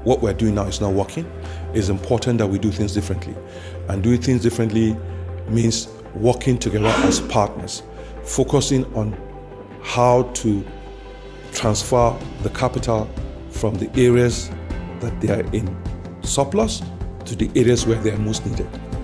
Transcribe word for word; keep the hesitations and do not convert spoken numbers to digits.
what we're doing now is not working. It's important that we do things differently. And doing things differently means working together as partners, focusing on how to transfer the capital from the areas that they are in surplus to the areas where they are most needed.